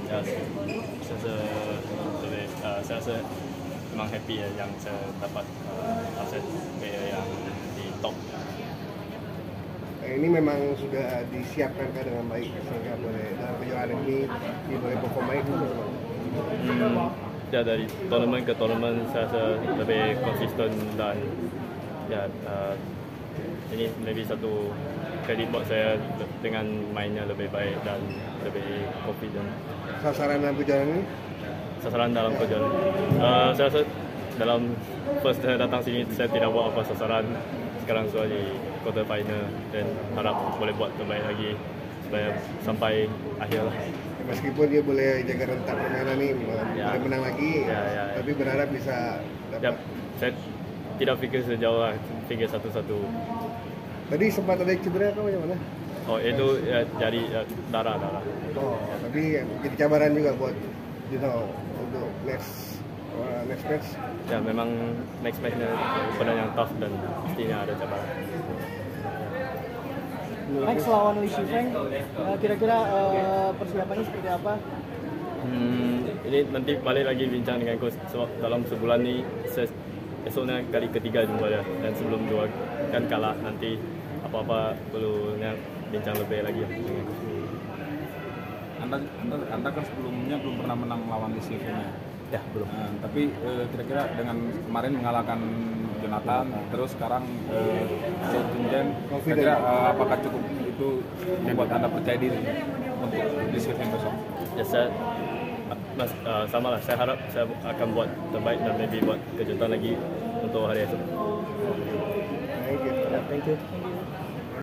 Ya, saya rasa memang happy ya yang saya dapat aset player yang di top. Ini memang sudah disiapkan dengan baik sehingga boleh dalam kejuaraan ini boleh perform baik. Ya, dari tournament ke tournament saya rasa lebih konsisten dan ya ini maybe satu kredit buat saya dengan mainnya lebih baik dan lebih confident. Sasaran dalam kejuaraan ini? Sasaran dalam kejuaraan. Saya rasa dalam first saya datang sini saya tidak buat apa sasaran. Sekarang sudah di quarter final dan harap boleh buat terbaik lagi supaya sampai akhir lah. Meskipun dia boleh jaga rentak permainan ini, boleh menang lagi, tapi berharap bisa dapat. Saya tidak fikir sejauh lah, fikir satu-satu. Tadi sempat ada cedera kau yang mana? Oh, itu ya, jadi darah. Oh, tapi jadi cabaran juga buat untuk next match. Ya, memang next matchnya benar yang tough dan pastinya ada cabaran. Next lawan Li Shifeng, kira-kira persiapannya seperti apa? Ini nanti balik lagi bincang dengan coach dalam sebulan ini. Esoknya kali ketiga jumpa dia dan sebelum dua kan kalah, nanti apa-apa perlu bincang lebih lagi dengan coach. Anda kan sebelumnya belum pernah menang lawan Li Shifeng. Ya, belum. Tapi kira-kira dengan kemarin mengalahkan Jonathan, terus sekarang Jin, kira-kira apakah cukup itu membuat Anda percaya diri untuk Li Shifeng besok? Ya, sama lah. Saya harap saya akan buat terbaik dan maybe buat kejutan lagi untuk hari esok. Thank you. Thank you.